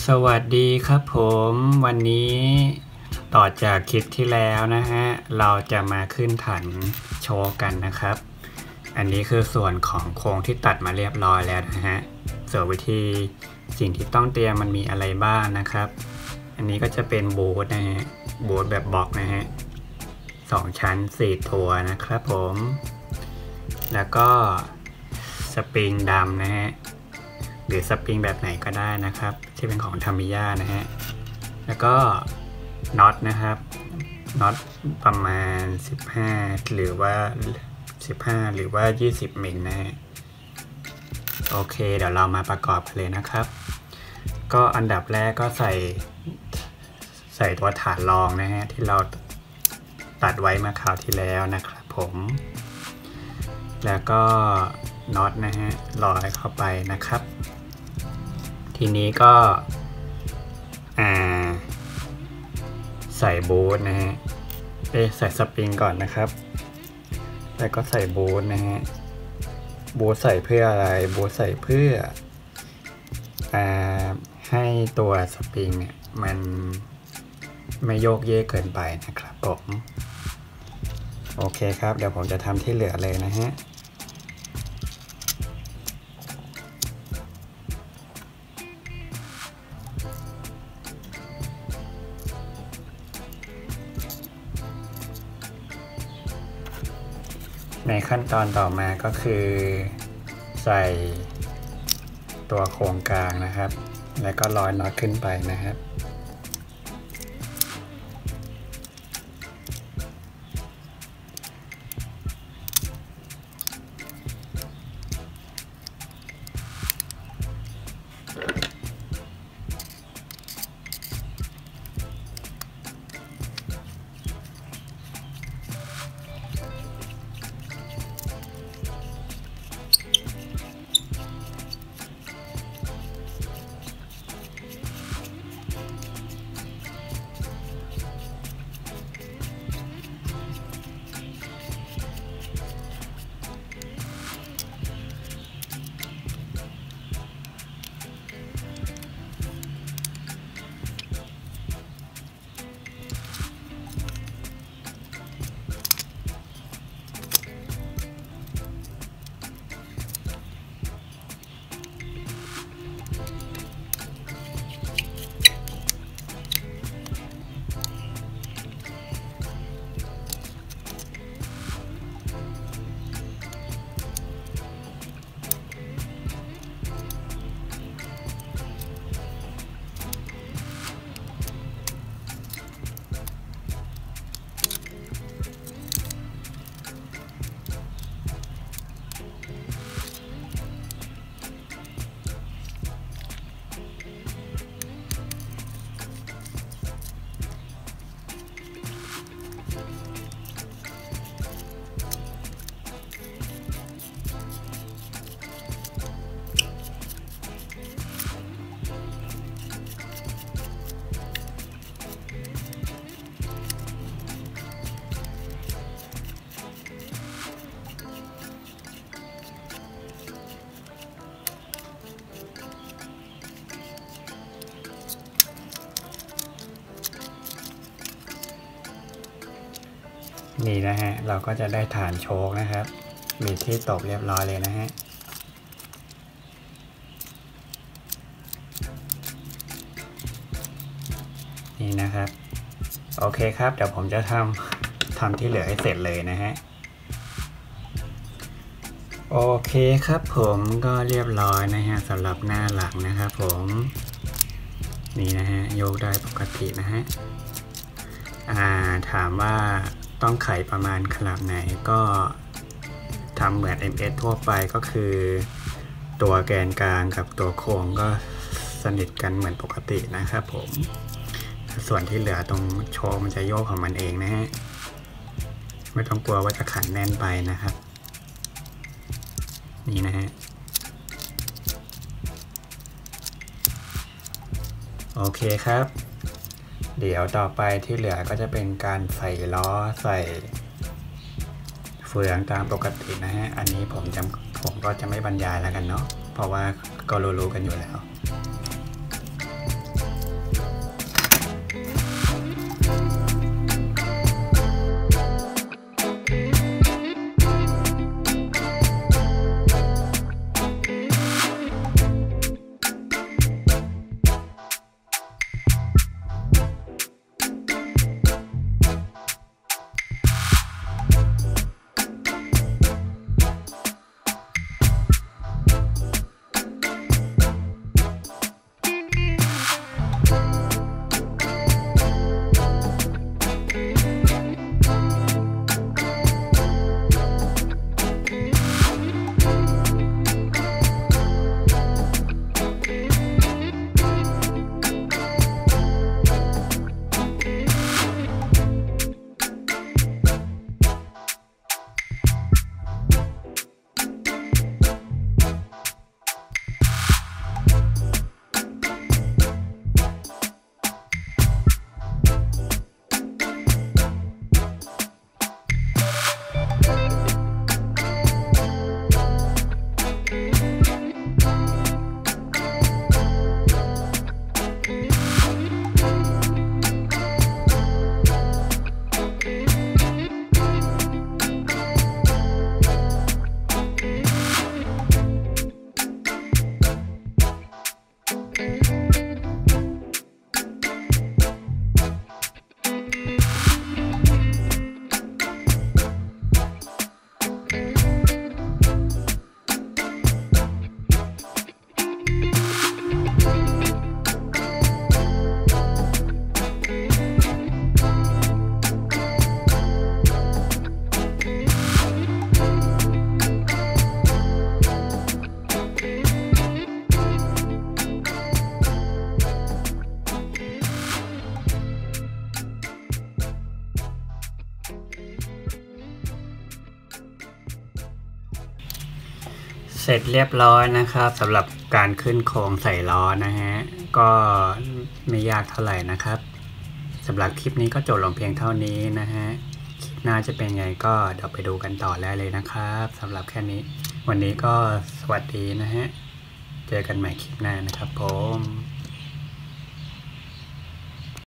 สวัสดีครับผมวันนี้ต่อจากคลิปที่แล้วนะฮะเราจะมาขึ้นฐานโชว์กันนะครับอันนี้คือส่วนของโครงที่ตัดมาเรียบร้อยแล้วนะฮะส่วนวิธีสิ่งที่ต้องเตรียมมันมีอะไรบ้างนะครับอันนี้ก็จะเป็นบูทนะฮะบูทแบบบล็อกนะฮะ2ชั้น4ตัวนะครับผมแล้วก็สปริงดำนะฮะหรือสปริงแบบไหนก็ได้นะครับที่เป็นของทามิยานะฮะแล้วก็น็อตนะครับน็อตประมาณ15หรือว่า20มิลนะฮะโอเคเดี๋ยวเรามาประกอบกันเลยนะครับก็อันดับแรกก็ใส่ตัวฐานรองนะฮะที่เราตัดไว้มาคราวที่แล้วนะครับผมแล้วก็น็อตนะฮะร้อยเข้าไปนะครับทีนี้ก็ใส่บูทนะฮะใส่สปริงก่อนนะครับแล้วก็ใส่บูทนะฮะบูทใส่เพื่ออะไรบูทใส่เพื่อให้ตัวสปริงเนี่ยมันไม่โยกเยกเกินไปนะครับผมโอเคครับเดี๋ยวผมจะทำที่เหลือเลยนะฮะในขั้นตอนต่อมาก็คือใส่ตัวโครงกลางนะครับแล้วก็ร้อยน็อตขึ้นไปนะครับนี่นะฮะเราก็จะได้ฐานโชคนะครับมีที่ตบเรียบร้อยเลยนะฮะนี่นะครับโอเคครับเดี๋ยวผมจะทำที่เหลือให้เสร็จเลยนะฮะโอเคครับผมก็เรียบร้อยนะฮะสำหรับหน้าหลังนะครับผมนี่นะฮะโยกได้ปกตินะฮะถามว่าต้องไขประมาณขนาดไหนก็ทำเหมือน MS ทั่วไปก็คือตัวแกนกลางกับตัวโครงก็สนิทกันเหมือนปกตินะครับผมส่วนที่เหลือตรงโชว์มันจะโยกของมันเองนะฮะไม่ต้องกลัวว่าจะขันแน่นไปนะครับนี่นะฮะโอเคครับเดี๋ยวต่อไปที่เหลือก็จะเป็นการใส่ล้อใส่เฟืองตามปกตินะฮะอันนี้ผมก็จะไม่บรรยายแล้วกันเนาะเพราะว่าก็รู้กันอยู่แล้วเสร็จเรียบร้อยนะครับสำหรับการขึ้นโครงใส่ล้อนะฮะก็ไม่ยากเท่าไหร่นะครับสำหรับคลิปนี้ก็จบลงเพียงเท่านี้นะฮะคลิปหน้าจะเป็นไงก็เดี๋ยวไปดูกันต่อได้เลยนะครับสำหรับแค่นี้วันนี้ก็สวัสดีนะฮะเจอกันใหม่คลิปหน้านะครับผม